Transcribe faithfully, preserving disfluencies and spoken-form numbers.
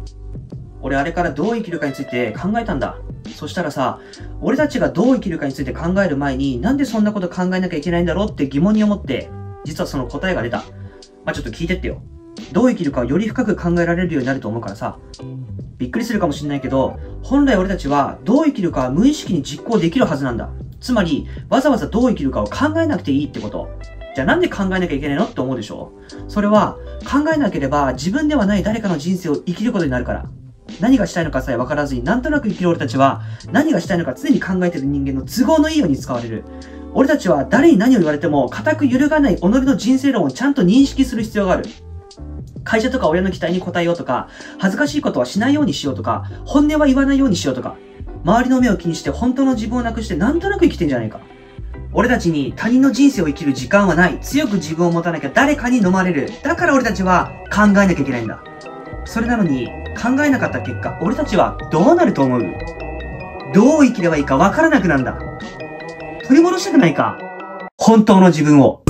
俺あれからどう生きるかについて考えたんだ。そしたらさ、俺たちがどう生きるかについて考える前に、なんでそんなこと考えなきゃいけないんだろうって疑問に思って、実はその答えが出た。まあ、ちょっと聞いてってよ。どう生きるかをより深く考えられるようになると思うからさ。びっくりするかもしれないけど、本来俺たちはどう生きるかは無意識に実行できるはずなんだ。つまり、わざわざどう生きるかを考えなくていいってこと。じゃあなんで考えなきゃいけないのって思うでしょ？それは、考えなければ自分ではない誰かの人生を生きることになるから。何がしたいのかさえ分からずになんとなく生きる俺たちは、何がしたいのか常に考えている人間の都合のいいように使われる。俺たちは誰に何を言われても固く揺るがない己の人生論をちゃんと認識する必要がある。会社とか親の期待に応えようとか、恥ずかしいことはしないようにしようとか、本音は言わないようにしようとか、周りの目を気にして本当の自分をなくしてなんとなく生きてんじゃないか。俺たちに他人の人生を生きる時間はない。強く自分を持たなきゃ誰かに飲まれる。だから俺たちは考えなきゃいけないんだ。それなのに考えなかった結果、俺たちはどうなると思う？どう生きればいいかわからなくなんだ。取り戻したくないか？本当の自分を。